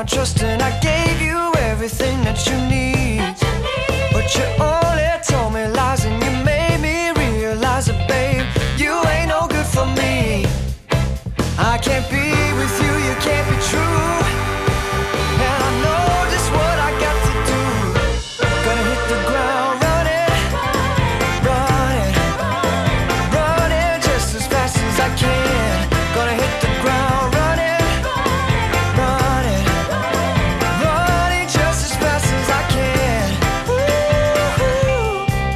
my trust and I gave you everything that you need. But you only told me lies and you made me realize that, babe, you ain't no good for me. I can't be with you, you can't be true. And I know just what I got to do. Gonna hit the ground running, running, running just as fast as I can. Gonna hit the ground running, running, running just as fast as I can. Woo-hoo.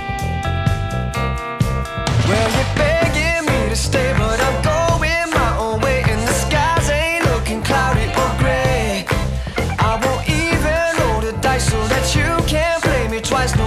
Well, you're begging me to stay, but I'm going my own way, and the skies ain't looking cloudy or gray. I won't even roll the dice so that you can't play me twice. No,